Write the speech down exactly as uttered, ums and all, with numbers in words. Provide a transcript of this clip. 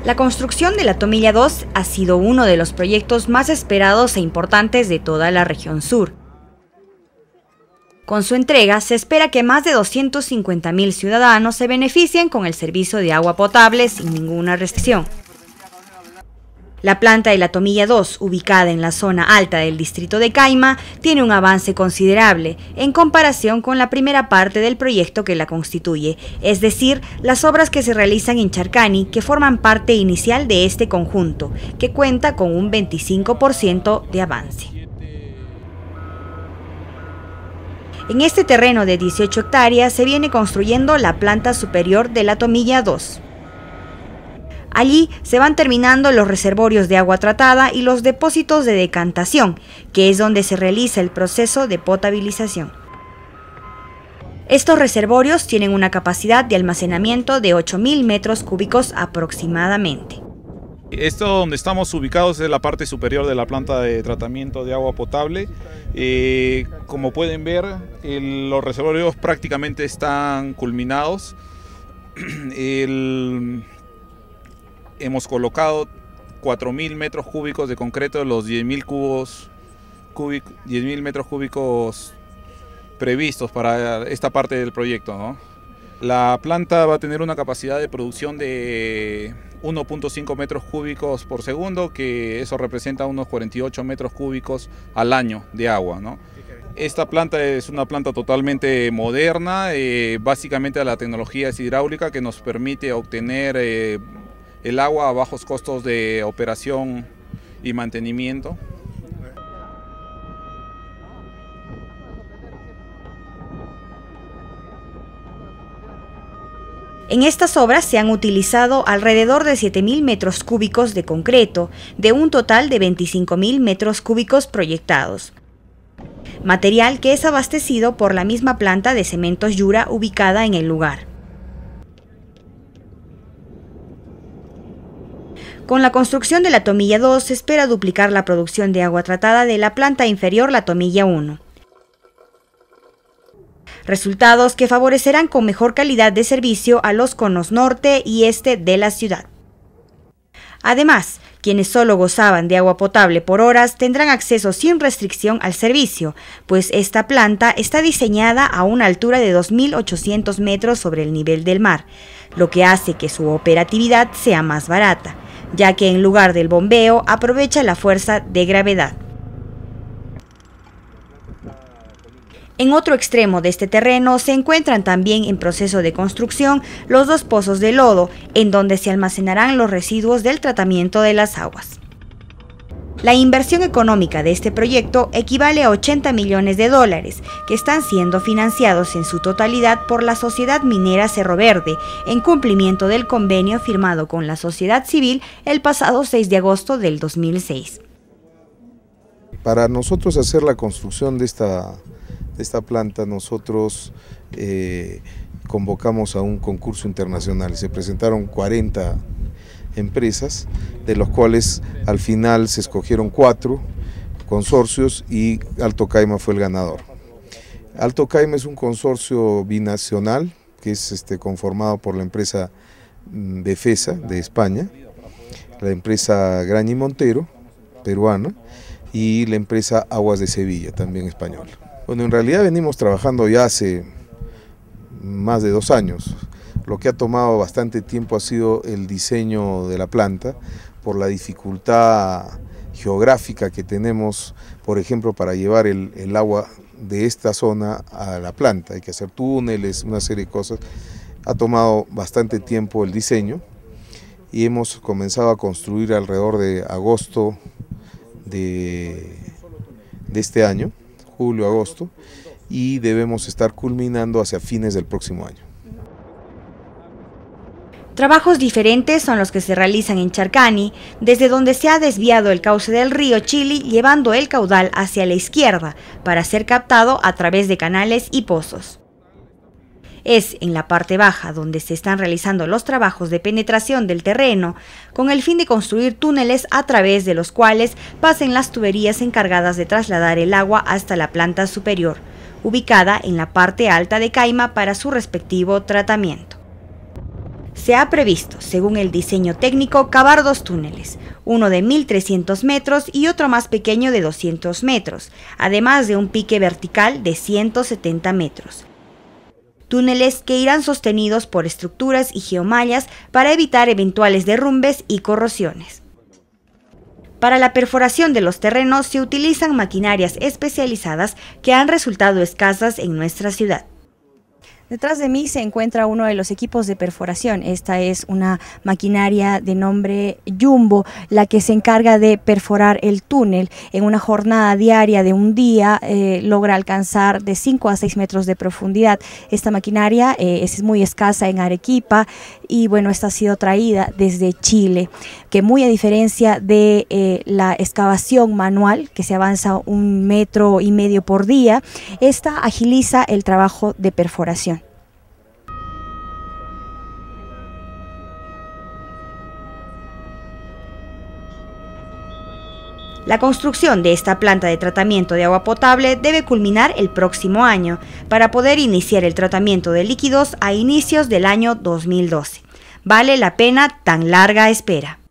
La construcción de la Tomilla dos ha sido uno de los proyectos más esperados e importantes de toda la región sur. Con su entrega, se espera que más de doscientos cincuenta mil ciudadanos se beneficien con el servicio de agua potable sin ninguna restricción. La planta de la Tomilla dos, ubicada en la zona alta del distrito de Caima, tiene un avance considerable en comparación con la primera parte del proyecto que la constituye, es decir, las obras que se realizan en Charcani, que forman parte inicial de este conjunto, que cuenta con un veinticinco por ciento de avance. En este terreno de dieciocho hectáreas se viene construyendo la planta superior de la Tomilla dos. Allí se van terminando los reservorios de agua tratada y los depósitos de decantación, que es donde se realiza el proceso de potabilización. Estos reservorios tienen una capacidad de almacenamiento de ocho mil metros cúbicos aproximadamente. Esto donde estamos ubicados es la parte superior de la planta de tratamiento de agua potable. Eh, como pueden ver, el, los reservorios prácticamente están culminados. El, hemos colocado cuatro mil metros cúbicos de concreto de los diez mil cubos, cúbicos, diez mil metros cúbicos previstos para esta parte del proyecto, ¿no? La planta va a tener una capacidad de producción de uno punto cinco metros cúbicos por segundo, que eso representa unos cuarenta y ocho metros cúbicos al año de agua, ¿no? Esta planta es una planta totalmente moderna, eh, básicamente la tecnología es hidráulica que nos permite obtener eh, el agua a bajos costos de operación y mantenimiento. En estas obras se han utilizado alrededor de siete mil metros cúbicos de concreto, de un total de veinticinco mil metros cúbicos proyectados. Material que es abastecido por la misma planta de Cementos Yura ubicada en el lugar. Con la construcción de la Tomilla dos se espera duplicar la producción de agua tratada de la planta inferior, la Tomilla uno. Resultados que favorecerán con mejor calidad de servicio a los conos norte y este de la ciudad. Además, quienes solo gozaban de agua potable por horas tendrán acceso sin restricción al servicio, pues esta planta está diseñada a una altura de dos mil ochocientos metros sobre el nivel del mar, lo que hace que su operatividad sea más barata, ya que en lugar del bombeo aprovecha la fuerza de gravedad. En otro extremo de este terreno se encuentran también en proceso de construcción los dos pozos de lodo, en donde se almacenarán los residuos del tratamiento de las aguas. La inversión económica de este proyecto equivale a ochenta millones de dólares, que están siendo financiados en su totalidad por la Sociedad Minera Cerro Verde, en cumplimiento del convenio firmado con la sociedad civil el pasado seis de agosto del dos mil seis. Para nosotros hacer la construcción de esta esta planta nosotros eh, convocamos a un concurso internacional. Se presentaron cuarenta empresas, de los cuales al final se escogieron cuatro consorcios y Alto Caima fue el ganador. Alto Caima es un consorcio binacional que es este, conformado por la empresa Befesa de España, la empresa Graña y Montero, peruana, y la empresa Aguas de Sevilla, también española. Bueno, en realidad venimos trabajando ya hace más de dos años. Lo que ha tomado bastante tiempo ha sido el diseño de la planta, por la dificultad geográfica que tenemos, por ejemplo, para llevar el, el agua de esta zona a la planta. Hay que hacer túneles, una serie de cosas. Ha tomado bastante tiempo el diseño y hemos comenzado a construir alrededor de agosto de, de este año. julio, agosto, y debemos estar culminando hacia fines del próximo año. Trabajos diferentes son los que se realizan en Charcani, desde donde se ha desviado el cauce del río Chili, llevando el caudal hacia la izquierda para ser captado a través de canales y pozos. Es en la parte baja donde se están realizando los trabajos de penetración del terreno, con el fin de construir túneles a través de los cuales pasen las tuberías encargadas de trasladar el agua hasta la planta superior, ubicada en la parte alta de Caima para su respectivo tratamiento. Se ha previsto, según el diseño técnico, cavar dos túneles, uno de mil trescientos metros y otro más pequeño de doscientos metros, además de un pique vertical de ciento setenta metros. Túneles que irán sostenidos por estructuras y geomallas para evitar eventuales derrumbes y corrosiones. Para la perforación de los terrenos se utilizan maquinarias especializadas que han resultado escasas en nuestra ciudad. Detrás de mí se encuentra uno de los equipos de perforación. Esta es una maquinaria de nombre Jumbo, la que se encarga de perforar el túnel. En una jornada diaria de un día eh, logra alcanzar de cinco a seis metros de profundidad. Esta maquinaria eh, es muy escasa en Arequipa y bueno, esta ha sido traída desde Chile, que muy a diferencia de eh, la excavación manual, que se avanza un metro y medio por día, esta agiliza el trabajo de perforación. La construcción de esta planta de tratamiento de agua potable debe culminar el próximo año para poder iniciar el tratamiento de líquidos a inicios del año dos mil doce. Vale la pena tan larga espera.